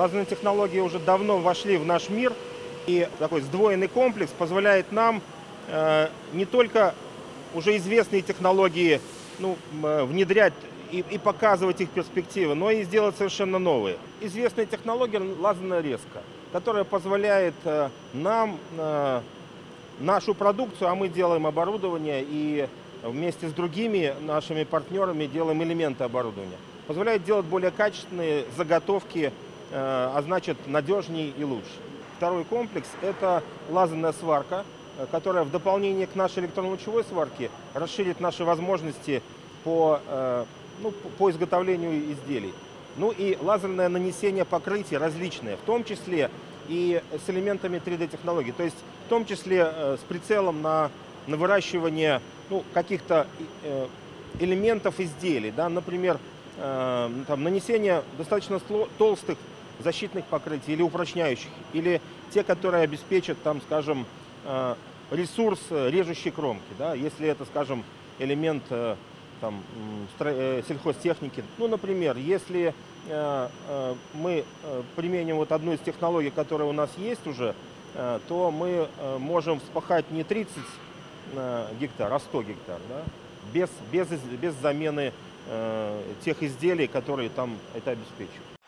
Лазерные технологии уже давно вошли в наш мир, и такой сдвоенный комплекс позволяет нам не только уже известные технологии внедрять и показывать их перспективы, но и сделать совершенно новые. Известная технология лазерная резка, которая позволяет нам нашу продукцию, а мы делаем оборудование и вместе с другими нашими партнерами делаем элементы оборудования, позволяет делать более качественные заготовки, а значит надежнее и лучше. Второй комплекс – это лазерная сварка, которая в дополнение к нашей электронно-лучевой сварке расширит наши возможности по изготовлению изделий. Ну и лазерное нанесение покрытий различные, в том числе и с элементами 3D-технологий, то есть в том числе с прицелом на выращивание каких-то элементов изделий, да, например, нанесение достаточно толстых защитных покрытий или упрочняющих, или те, которые обеспечат, скажем, ресурс режущей кромки, да, если это, скажем, элемент сельхозтехники. Например, если мы применим одну из технологий, которая у нас есть уже, то мы можем вспахать не 30 гектар, а 100 гектар, да, без замены тех изделий, которые там это обеспечивают.